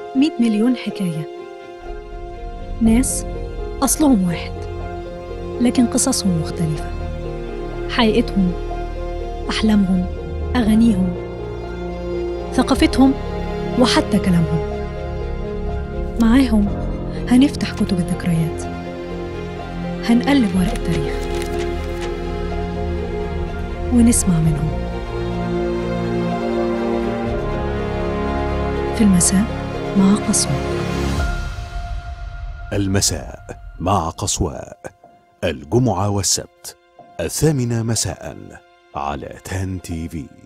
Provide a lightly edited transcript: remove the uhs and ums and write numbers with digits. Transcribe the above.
100 مليون حكاية، ناس أصلهم واحد لكن قصصهم مختلفة، حقيقتهم، أحلامهم، أغانيهم، ثقافتهم، وحتى كلامهم. معاهم هنفتح كتب الذكريات، هنقلب ورق التاريخ ونسمع منهم. في المساء مع قصوى. المساء مع قصواء، الجمعة والسبت 8 مساء على تان تي في.